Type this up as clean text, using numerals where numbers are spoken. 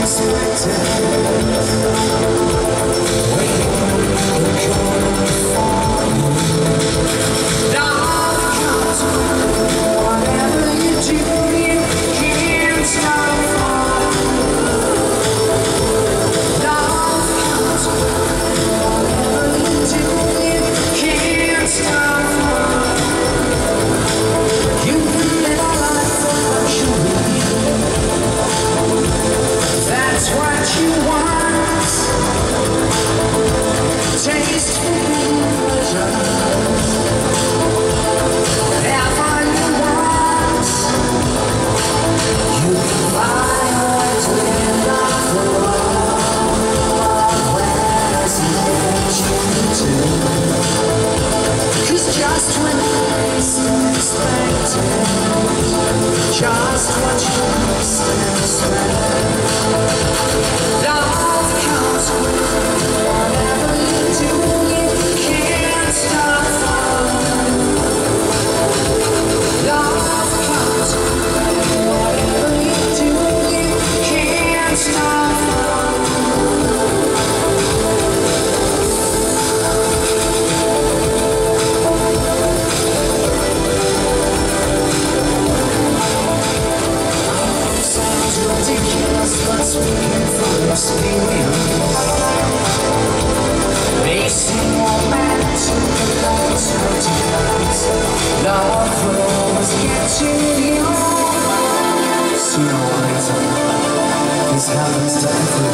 Just what you expect. Love comes with whatever you do, you can't stop falling. Love comes with whatever you do, you can't stop but speaking from experience, racing moment to the lights of tonight. Love will always get to you. Sooner or later, this happens to everyone.